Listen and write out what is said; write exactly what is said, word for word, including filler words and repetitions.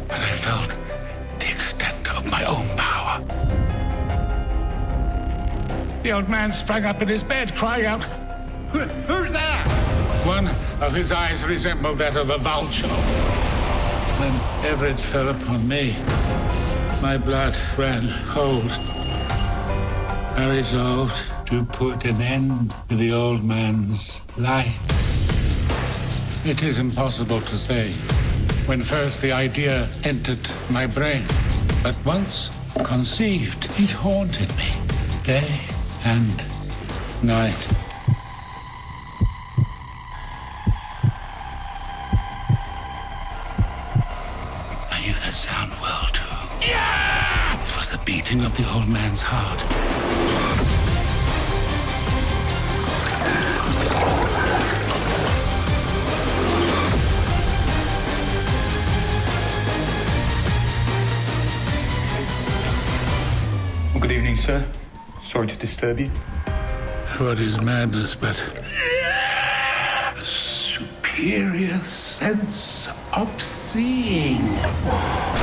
but I felt the extent of my own power. The old man sprang up in his bed, crying out, Who, who's there? One of his eyes resembled that of a vulture. Whenever it fell upon me, my blood ran cold. I resolved to put an end to the old man's life. It is impossible to say when first the idea entered my brain, but once conceived, it haunted me day and night. I knew that sound well, too. Yeah! It was the beating of the old man's heart. Well, good evening, sir. Sorry to disturb you. What is madness but a superior sense of seeing?